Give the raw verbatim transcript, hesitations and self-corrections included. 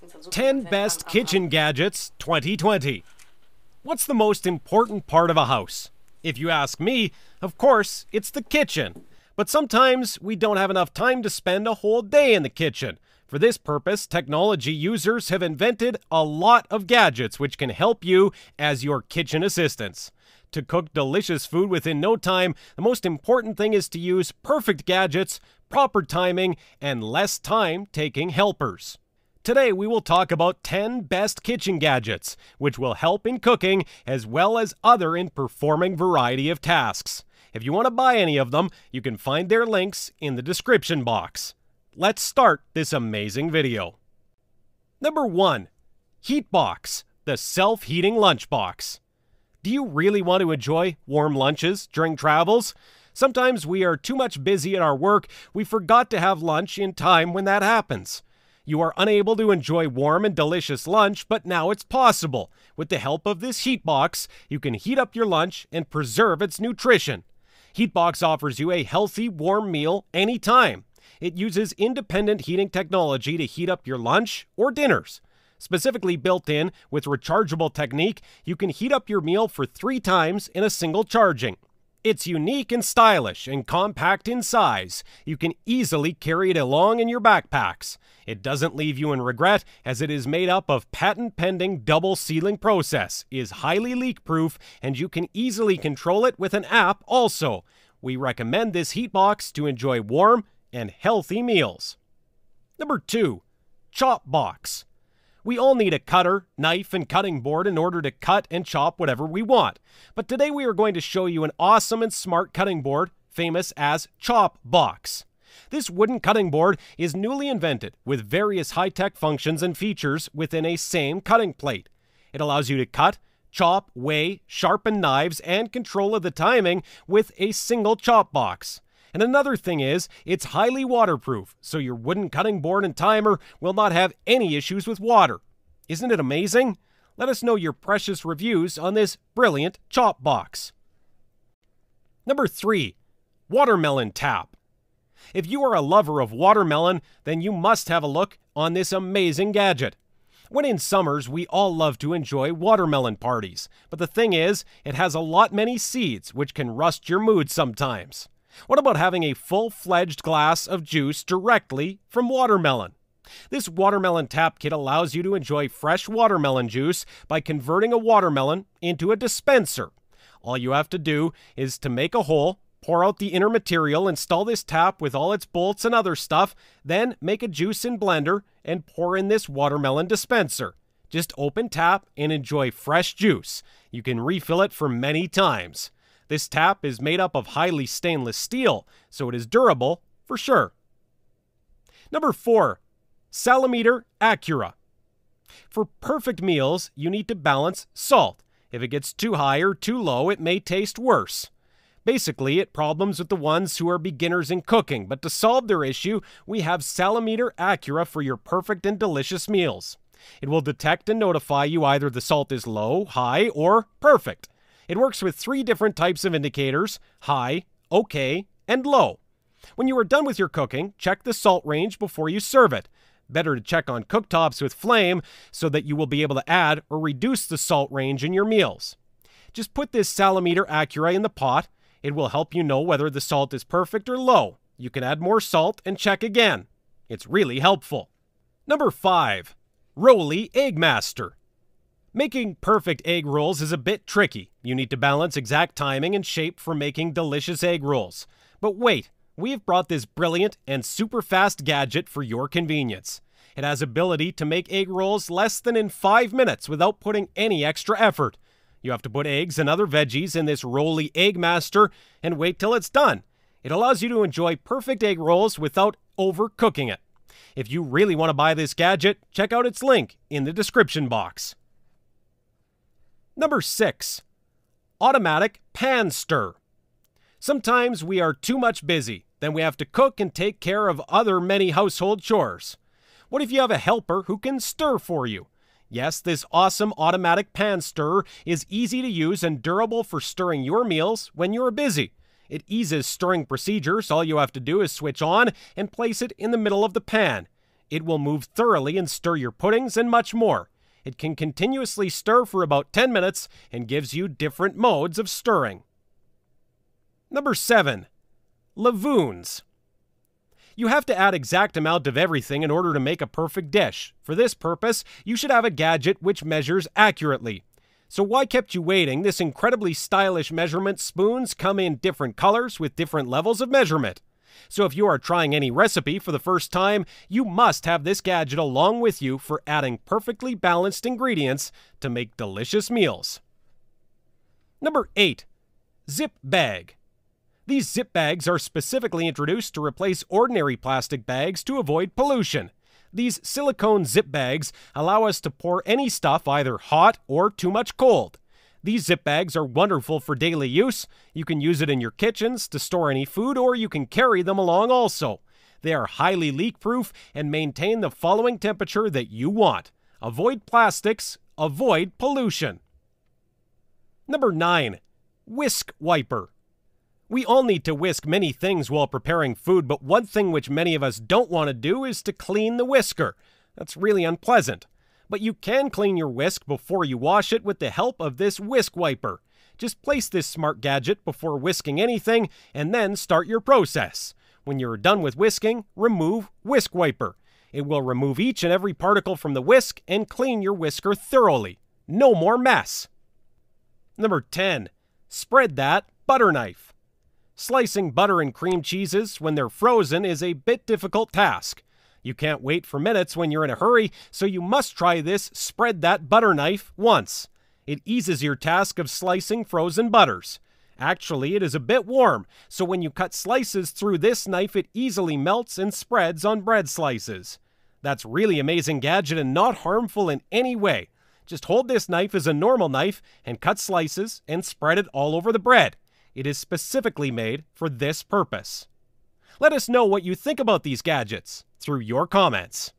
ten Best Kitchen Gadgets twenty twenty. What's the most important part of a house? If you ask me, of course, it's the kitchen. But sometimes we don't have enough time to spend a whole day in the kitchen. For this purpose, technology users have invented a lot of gadgets which can help you as your kitchen assistants. To cook delicious food within no time, the most important thing is to use perfect gadgets, proper timing, and less time taking helpers. Today we will talk about ten best kitchen gadgets, which will help in cooking as well as other in performing variety of tasks. If you want to buy any of them, you can find their links in the description box. Let's start this amazing video. Number one. Heatbox, the self-heating lunchbox. Do you really want to enjoy warm lunches during travels? Sometimes we are too much busy at our work, we forgot to have lunch in time when that happens. You are unable to enjoy warm and delicious lunch, but now it's possible. With the help of this Heatbox, you can heat up your lunch and preserve its nutrition. Heatbox offers you a healthy, warm meal anytime. It uses independent heating technology to heat up your lunch or dinners. Specifically built in with rechargeable technique, you can heat up your meal for three times in a single charging. It's unique and stylish and compact in size. You can easily carry it along in your backpacks. It doesn't leave you in regret as it is made up of patent-pending double sealing process, is highly leak-proof, and you can easily control it with an app also. We recommend this Heatbox to enjoy warm and healthy meals. Number two. Chopbox. We all need a cutter, knife, and cutting board in order to cut and chop whatever we want. But today we are going to show you an awesome and smart cutting board, famous as chopbox. This wooden cutting board is newly invented with various high-tech functions and features within a same cutting plate. It allows you to cut, chop, weigh, sharpen knives, and control of the timing with a single chopbox. And another thing is, it's highly waterproof, so your wooden cutting board and timer will not have any issues with water. Isn't it amazing? Let us know your precious reviews on this brilliant chopbox. Number three. Watermelon tap. If you are a lover of watermelon, then you must have a look on this amazing gadget. When in summers, we all love to enjoy watermelon parties, but the thing is, it has a lot many seeds, which can rust your mood sometimes. What about having a full-fledged glass of juice directly from watermelon? This watermelon tap kit allows you to enjoy fresh watermelon juice by converting a watermelon into a dispenser. All you have to do is to make a hole, pour out the inner material, install this tap with all its bolts and other stuff, then make a juice in blender and pour in this watermelon dispenser. Just open tap and enjoy fresh juice. You can refill it for many times. This tap is made up of highly stainless steel, so it is durable for sure. Number four. Salameter Accura. For perfect meals, you need to balance salt. If it gets too high or too low, it may taste worse. Basically, it problems with the ones who are beginners in cooking, but to solve their issue, we have Salameter Accura for your perfect and delicious meals. It will detect and notify you either the salt is low, high, or perfect. It works with three different types of indicators: high, okay, and low. When you are done with your cooking, check the salt range before you serve it. Better to check on cooktops with flame so that you will be able to add or reduce the salt range in your meals. Just put this Salameter Accura in the pot. It will help you know whether the salt is perfect or low. You can add more salt and check again. It's really helpful. Number five. Rolly Egg Master. Making perfect egg rolls is a bit tricky. You need to balance exact timing and shape for making delicious egg rolls. But wait, we've brought this brilliant and super fast gadget for your convenience. It has ability to make egg rolls less than in five minutes without putting any extra effort. You have to put eggs and other veggies in this Rolly Egg Master and wait till it's done. It allows you to enjoy perfect egg rolls without overcooking it. If you really want to buy this gadget, check out its link in the description box. Number six. Automatic Pan Stir. Sometimes we are too much busy. Then we have to cook and take care of other many household chores. What if you have a helper who can stir for you? Yes, this awesome automatic pan stirrer is easy to use and durable for stirring your meals when you are busy. It eases stirring procedures. All you have to do is switch on and place it in the middle of the pan. It will move thoroughly and stir your puddings and much more. It can continuously stir for about ten minutes and gives you different modes of stirring. Number seven. Levains. You have to add exact amount of everything in order to make a perfect dish. For this purpose, you should have a gadget which measures accurately. So why kept you waiting? This incredibly stylish measurement spoons come in different colors with different levels of measurement. So if you are trying any recipe for the first time, you must have this gadget along with you for adding perfectly balanced ingredients to make delicious meals. Number eight. Zip bag. These zip bags are specifically introduced to replace ordinary plastic bags to avoid pollution. These silicone zip bags allow us to pour any stuff either hot or too much cold. These zip bags are wonderful for daily use. You can use it in your kitchens to store any food, or you can carry them along also. They are highly leak-proof and maintain the following temperature that you want. Avoid plastics, avoid pollution. Number nine. Whisk wiper. We all need to whisk many things while preparing food, but one thing which many of us don't want to do is to clean the whisker. That's really unpleasant. But you can clean your whisk before you wash it with the help of this whisk wiper. Just place this smart gadget before whisking anything and then start your process. When you're done with whisking, remove whisk wiper. It will remove each and every particle from the whisk and clean your whisker thoroughly. No more mess. Number ten. Spread that butter knife. Slicing butter and cream cheeses when they're frozen is a bit difficult task. You can't wait for minutes when you're in a hurry, so you must try this spread that butter knife once. It eases your task of slicing frozen butters. Actually, it is a bit warm, so when you cut slices through this knife, it easily melts and spreads on bread slices. That's really amazing gadget and not harmful in any way. Just hold this knife as a normal knife and cut slices and spread it all over the bread. It is specifically made for this purpose. Let us know what you think about these gadgets through your comments.